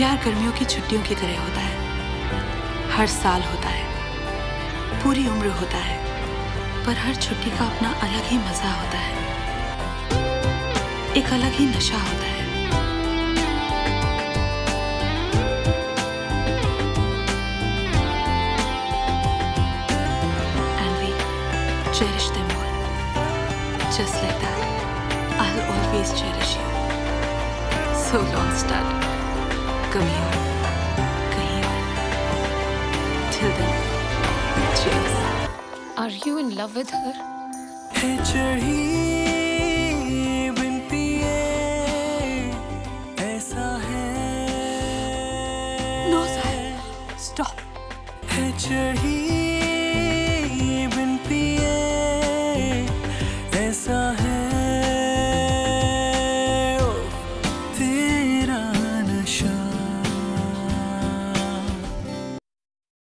प्यार गर्मियों की छुट्टियों की तरह होता है, हर साल होता है, पूरी उम्र होता है, पर हर छुट्टी का अपना अलग ही मजा होता है, एक अलग ही नशा होता है। And we cherish them all, just like that. I'll always cherish you. So long, stud. कभी और, कहीं और. Till then, cheers. Are you in love with her? है चढ़ी बिन पिए ऐसा है. No, sir. Stop. है चढ़ी